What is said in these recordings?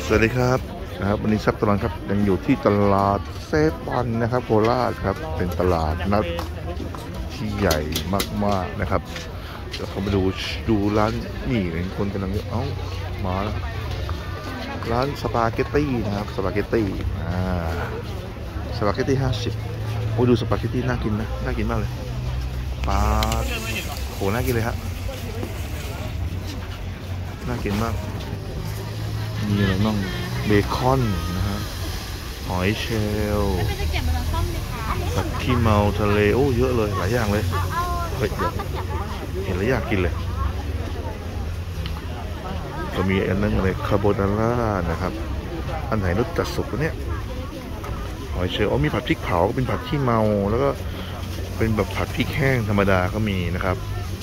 วัสดีครับวันนี้ซับตลอดครับยังอยู่ที่ตลาดเซปันนะครับโคราชครับเป็นตลาดนัดที่ใหญ่มากๆนะครับเดี๋ยวเขามาดูร้านนี่เห็นคนกำลังมาแล้วร้านสปาเกตตี้นะครับสปาเกตตี้สปาเกตตี้50โอ้ดูสปาเกตตี้น่ากินนะน่ากินมากเลยปลาโหน่ากินเลยฮะน่ากินมากมีอะไรบ้างเบคอนนะฮะหอยเชลล์ผัดขี้เมาทะเลโอ้เยอะเลยหลายอย่างเลยเฮ้ยเดี๋ยวเห็นแล้วอยากกินเลยก็มีอันนึงเลยคาโบนาร่านะครับอันไหนรสจัดสุดเนี่ยหอยเชลล์มีผัดพริกเผาเป็นผัดขี้เมาแล้วก็เป็นแบบผัดพริกแห้งธรรมดาก็มีนะครับ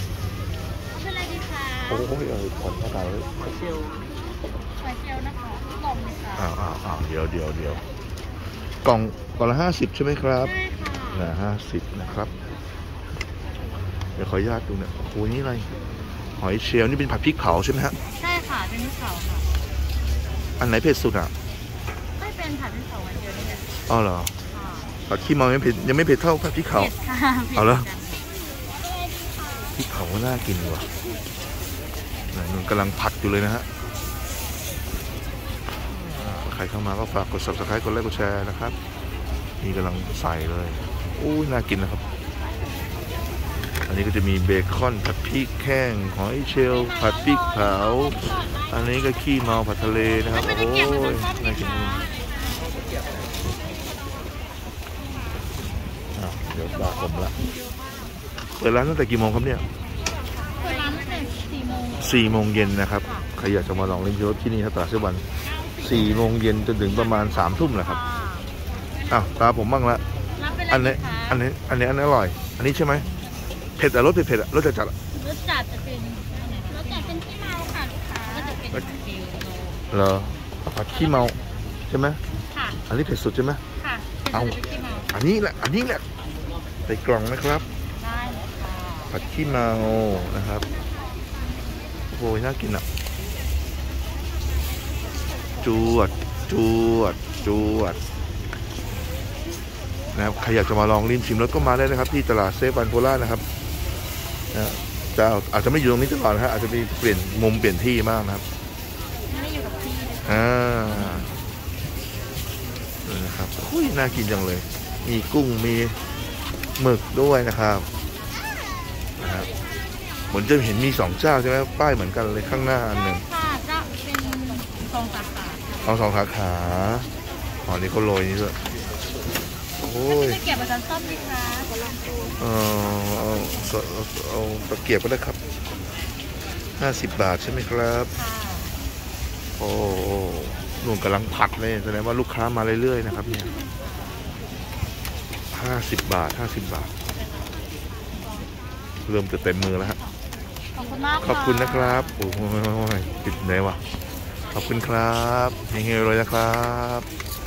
โอ้ยผ่อนเท่าไหร่เลยหอยเชลล์นะคะกล่องค่ะเดี๋ยวกล่องละ50ใช่ไหมครับใช่ค่ะ50นะครับเดี๋ยวขออนุญาตดูเนี่ยโอ้ยนี่อะไรหอยเชลล์นี่เป็นผัดพริกเผาใช่ไหมฮะใช่ค่ะเป็นพริกเผาค่ะอันไหนเผ็ดสุดอ่ะไม่เป็นผัดพริกเผาอันเดียวนี่แหละอ๋อเหรอผัดขี้เมายังไม่เผ็ดเท่าผัดพริกเผาเอาแล้วพริกเผาน่ากินว่ะมันกำลังผัดอยู่เลยนะฮะใครเข้ามาก็ฝากกด subscribe กดไลค์กดแชร์นะครับนี่กำลังใส่เลยโอ้ยน่ากินนะครับอันนี้ก็จะมีเบคอนผัดพริกแห้งหอยเชลล์ผัดพริกเผาอันนี้ก็ขี้เมาผัดทะเลนะครับโอ้ยน่ากินเดี๋ยวตาผมละเปิดร้านตั้งแต่กี่โมงครับเนี่ยเปิดร้านตั้งแต่ 4 โมงเย็นนะครับใครอยากจะมาลองลิ้มรสที่นี่ครับตลาดเซปัน4 โมงเย็นจนถึงประมาณ3 ทุ่มแหละครับตาผมบ้างละอันนี้อร่อยอันนี้ใช่ไหมเผ็ดรสเผ็ดรสจัดรสจัดจะเป็นขี้เมาค่ะลูกค้าก็จะเป็นเหรอผัดขี้เมาใช่ไหมค่ะอันนี้เผ็ดสุดใช่ไหมค่ะเอาอันนี้แหละใส่กล่องนะครับได้เลยค่ะผัดขี้เมานะครับโอ้ยน่ากินอ่ะจวดนะครับใครอยากจะมาลองลิ้มชิมรสก็มาได้นะครับที่ตลาดเซปันโคราชนะครับจะอาจจะไม่อยู่ตรงนี้ตลอดนะฮะอาจจะมีเปลี่ยนมุมเปลี่ยนที่มากนะครับไม่อยู่กับที่นะครับอุ้ยน่ากินจังเลยมีกุ้งมีหมึกด้วยนะครับเหมือนจะเห็นมี2 เจ้าใช่ไหมป้ายเหมือนกันเลยข้างหน้าหนึ่งค่ะจะเป็น2 สาขา 2 สาขานี่เขาโรยนี่ด้วยโอ้ยตะเกียบประจำชอบไหมคะเอาตะเกียบก็ได้ครับ50 บาทใช่ไหมครับโอ้หนุ่มกำลังผัดเลยแสดงว่าลูกค้ามาเรื่อยๆนะครับเนี่ย50 บาทเริ่มจะเต็มมือแล้วฮะขอบคุณมากขอบคุณนะครับโอ้ยติดไหนวะขอบคุณครับเฮงๆเลยนะครับ